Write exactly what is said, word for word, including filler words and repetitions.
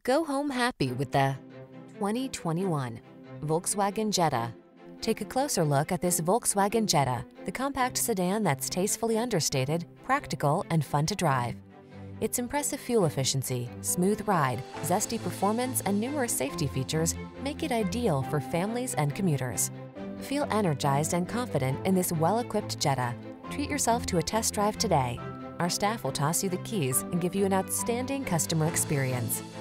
Go home happy with the twenty twenty-one Volkswagen Jetta. Take a closer look at this Volkswagen Jetta, the compact sedan that's tastefully understated, practical, and fun to drive. Its impressive fuel efficiency, smooth ride, zesty performance, and numerous safety features make it ideal for families and commuters. Feel energized and confident in this well-equipped Jetta. Treat yourself to a test drive today. Our staff will toss you the keys and give you an outstanding customer experience.